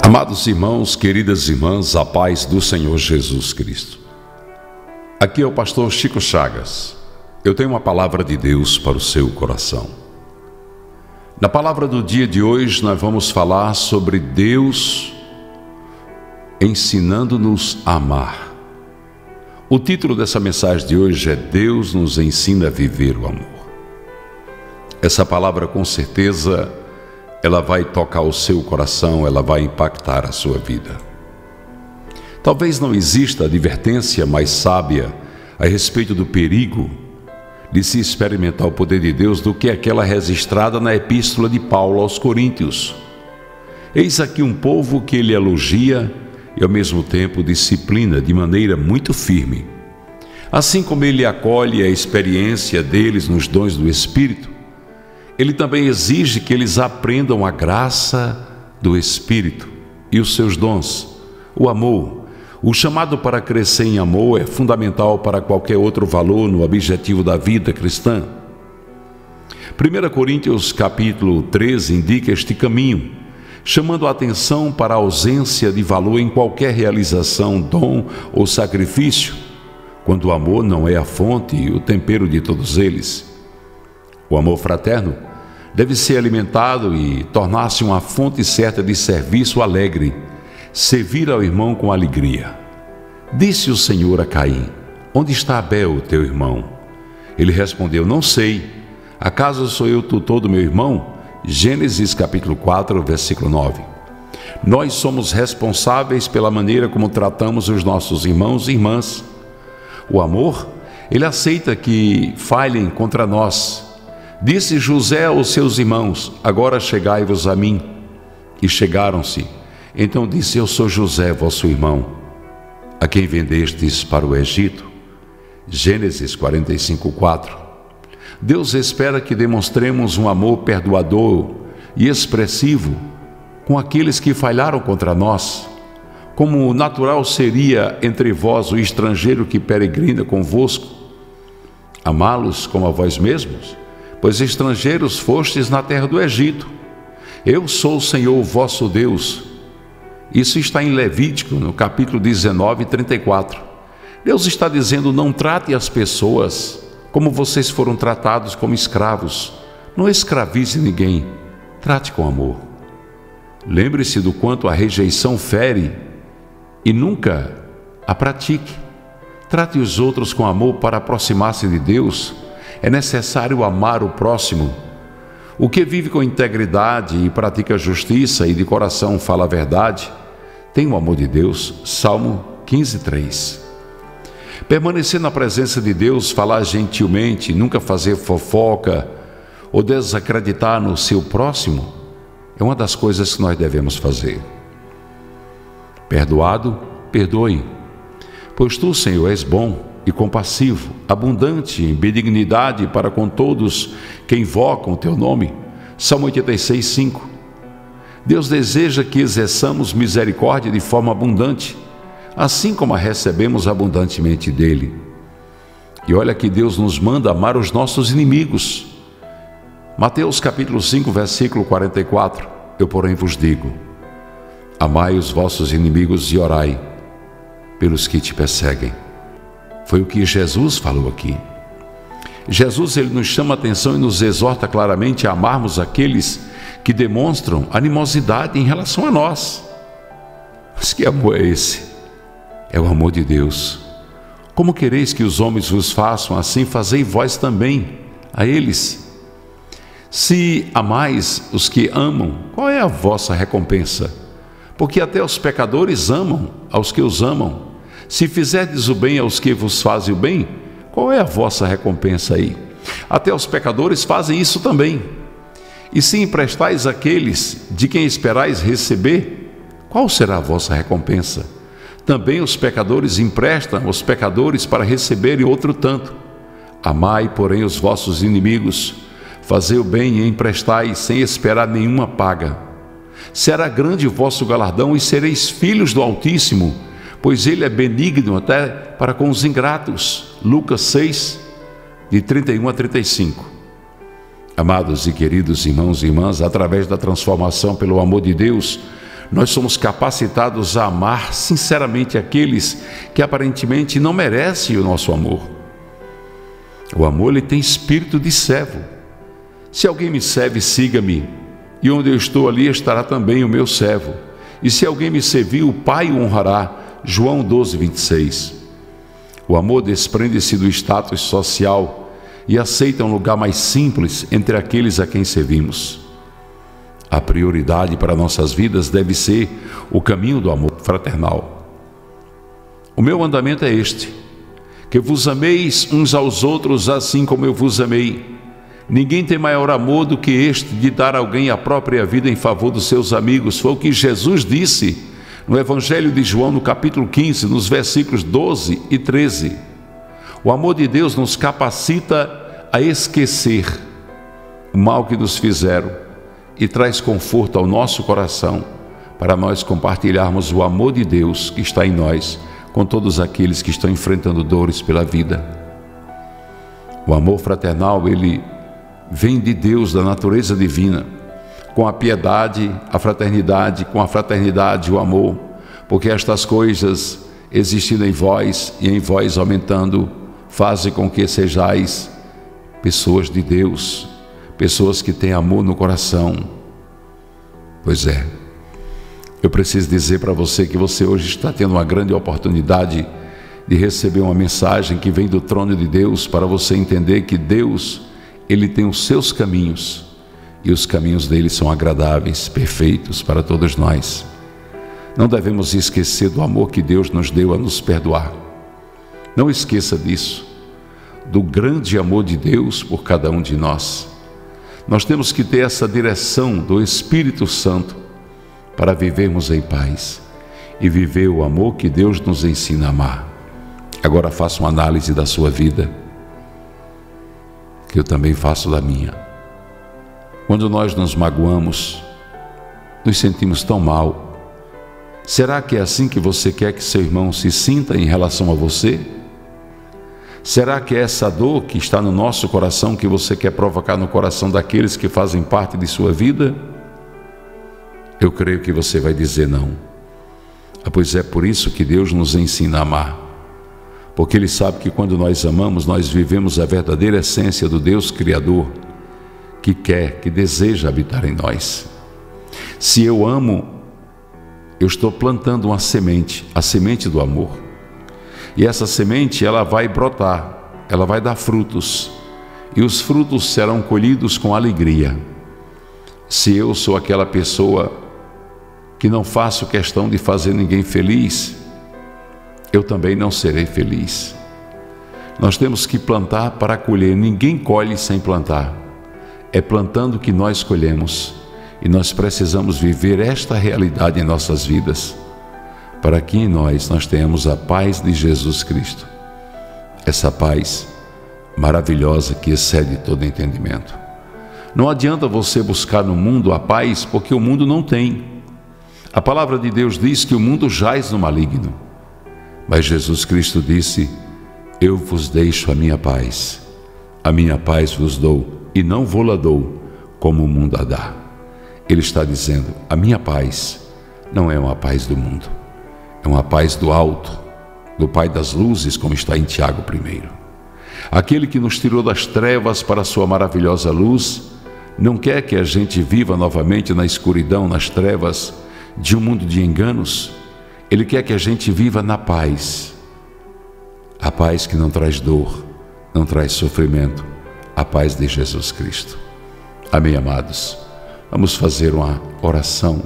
Amados irmãos, queridas irmãs, a paz do Senhor Jesus Cristo. Aqui é o pastor Chico Chagas. Eu tenho uma palavra de Deus para o seu coração. Na palavra do dia de hoje nós vamos falar sobre Deus ensinando-nos a amar. O título dessa mensagem de hoje é Deus nos ensina a viver o amor. Essa palavra com certeza ela vai tocar o seu coração, ela vai impactar a sua vida. Talvez não exista advertência mais sábia a respeito do perigo de se experimentar o poder de Deus do que aquela registrada na epístola de Paulo aos Coríntios. Eis aqui um povo que ele elogia e ao mesmo tempo disciplina de maneira muito firme. Assim como ele acolhe a experiência deles nos dons do Espírito, ele também exige que eles aprendam a graça do Espírito e os seus dons, o amor. O chamado para crescer em amor é fundamental para qualquer outro valor no objetivo da vida cristã. 1 Coríntios capítulo 13 indica este caminho, chamando a atenção para a ausência de valor em qualquer realização, dom ou sacrifício, quando o amor não é a fonte e o tempero de todos eles. O amor fraterno deve ser alimentado e tornar-se uma fonte certa de serviço alegre, servir ao irmão com alegria. Disse o Senhor a Caim: onde está Abel, teu irmão? Ele respondeu: não sei. Acaso sou eu tutor do meu irmão? Gênesis capítulo 4, versículo 9. Nós somos responsáveis pela maneira como tratamos os nossos irmãos e irmãs. O amor, ele aceita que falhem contra nós. Disse José aos seus irmãos: agora chegai-vos a mim. E chegaram-se. Então disse: eu sou José, vosso irmão, a quem vendestes para o Egito. Gênesis 45, 4. Deus espera que demonstremos um amor perdoador e expressivo com aqueles que falharam contra nós, como natural seria entre vós o estrangeiro que peregrina convosco. Amá-los como a vós mesmos, pois estrangeiros fostes na terra do Egito. Eu sou o Senhor vosso Deus. Isso está em Levítico, no capítulo 19, 34. Deus está dizendo: não trate as pessoas como vocês foram tratados, como escravos. Não escravize ninguém, trate com amor. Lembre-se do quanto a rejeição fere e nunca a pratique. Trate os outros com amor para aproximar-se de Deus. É necessário amar o próximo. O que vive com integridade e pratica justiça e de coração fala a verdade, tem o amor de Deus. Salmo 15, 3. Permanecer na presença de Deus, falar gentilmente, nunca fazer fofoca ou desacreditar no seu próximo, é uma das coisas que nós devemos fazer. Perdoado, perdoe, pois tu, Senhor, és bom e compassivo, abundante em benignidade para com todos que invocam o teu nome. Salmo 86, 5. Deus deseja que exerçamos misericórdia de forma abundante, assim como a recebemos abundantemente dele. E olha que Deus nos manda amar os nossos inimigos. Mateus capítulo 5, versículo 44. Eu, porém, vos digo: amai os vossos inimigos e orai pelos que te perseguem. Foi o que Jesus falou aqui. Jesus, ele nos chama a atenção e nos exorta claramente a amarmos aqueles que demonstram animosidade em relação a nós. Mas que amor é esse? É o amor de Deus. Como quereis que os homens vos façam, assim fazei vós também a eles. Se amais os que amam, qual é a vossa recompensa? Porque até os pecadores amam aos que os amam. Se fizerdes o bem aos que vos fazem o bem, qual é a vossa recompensa aí? Até os pecadores fazem isso também. E se emprestais àqueles de quem esperais receber, qual será a vossa recompensa? Também os pecadores emprestam aos pecadores para receberem outro tanto. Amai, porém, os vossos inimigos, fazei o bem e emprestai sem esperar nenhuma paga. Será grande o vosso galardão e sereis filhos do Altíssimo, pois ele é benigno até para com os ingratos. Lucas 6, de 31 a 35. Amados e queridos irmãos e irmãs, através da transformação pelo amor de Deus, Nós somos capacitados a amar sinceramente aqueles que aparentemente não merecem o nosso amor. O amor, ele tem espírito de servo. Se alguém me serve, siga-me, e onde eu estou, ali estará também o meu servo. E se alguém me servir, o Pai o honrará. João 12, 26. O amor desprende-se do status social e aceita um lugar mais simples entre aqueles a quem servimos. A prioridade para nossas vidas deve ser o caminho do amor fraternal. O meu mandamento é este: que vos ameis uns aos outros assim como eu vos amei. Ninguém tem maior amor do que este, de dar a alguém a própria vida em favor dos seus amigos. Foi o que Jesus disse no Evangelho de João, no capítulo 15, nos versículos 12 e 13. O amor de Deus nos capacita a esquecer o mal que nos fizeram e traz conforto ao nosso coração para nós compartilharmos o amor de Deus que está em nós com todos aqueles que estão enfrentando dores pela vida. O amor fraternal, ele vem de Deus, da natureza divina, com a piedade, a fraternidade, com a fraternidade, o amor, porque estas coisas existindo em vós e em vós aumentando, fazem com que sejais pessoas de Deus, pessoas que têm amor no coração. Pois é, eu preciso dizer para você que você hoje está tendo uma grande oportunidade de receber uma mensagem que vem do trono de Deus, para você entender que Deus, ele tem os seus caminhos, e os caminhos dele são agradáveis, perfeitos para todos nós. Não devemos esquecer do amor que Deus nos deu a nos perdoar. Não esqueça disso, do grande amor de Deus por cada um de nós. Nós temos que ter essa direção do Espírito Santo para vivermos em paz e viver o amor que Deus nos ensina a amar. Agora faça uma análise da sua vida, que eu também faço da minha. Quando nós nos magoamos, nos sentimos tão mal. Será que é assim que você quer que seu irmão se sinta em relação a você? Será que é essa dor que está no nosso coração que você quer provocar no coração daqueles que fazem parte de sua vida? Eu creio que você vai dizer não. Pois é por isso que Deus nos ensina a amar. Porque Ele sabe que quando nós amamos, nós vivemos a verdadeira essência do Deus Criador, que quer, que deseja habitar em nós. Se eu amo, eu estou plantando uma semente, a semente do amor. E essa semente, ela vai brotar, ela vai dar frutos. E os frutos serão colhidos com alegria. Se eu sou aquela pessoa que não faço questão de fazer ninguém feliz, eu também não serei feliz. Nós temos que plantar para colher. Ninguém colhe sem plantar. É plantando que nós colhemos. E nós precisamos viver esta realidade em nossas vidas, para que em nós tenhamos a paz de Jesus Cristo. Essa paz maravilhosa que excede todo entendimento. Não adianta você buscar no mundo a paz, porque o mundo não tem. A palavra de Deus diz que o mundo jaz no maligno. Mas Jesus Cristo disse: eu vos deixo a minha paz vos dou, e não vou-la dou como o mundo a dá. Ele está dizendo: a minha paz não é uma paz do mundo, é uma paz do alto, do Pai das luzes, como está em Tiago 1. Aquele que nos tirou das trevas para a sua maravilhosa luz, não quer que a gente viva novamente na escuridão, nas trevas de um mundo de enganos. Ele quer que a gente viva na paz, a paz que não traz dor, não traz sofrimento, a paz de Jesus Cristo. Amém, amados? Vamos fazer uma oração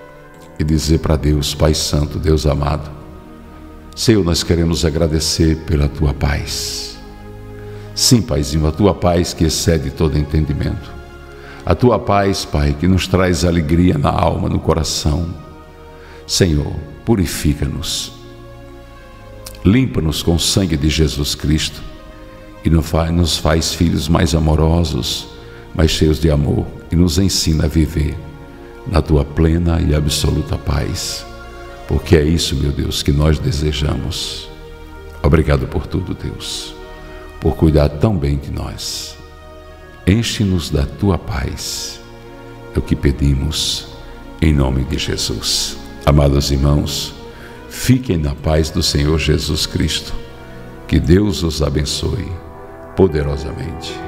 e dizer para Deus: Pai Santo, Deus amado, Senhor, nós queremos agradecer pela Tua paz. Sim, Paizinho, a Tua paz que excede todo entendimento. A Tua paz, Pai, que nos traz alegria na alma, no coração. Senhor, purifica-nos, limpa-nos com o sangue de Jesus Cristo e nos faz filhos mais amorosos, mais cheios de amor, e nos ensina a viver na Tua plena e absoluta paz, porque é isso, meu Deus, que nós desejamos. Obrigado por tudo, Deus, por cuidar tão bem de nós. Enche-nos da Tua paz, é o que pedimos em nome de Jesus. Amados irmãos, fiquem na paz do Senhor Jesus Cristo. Que Deus os abençoe poderosamente.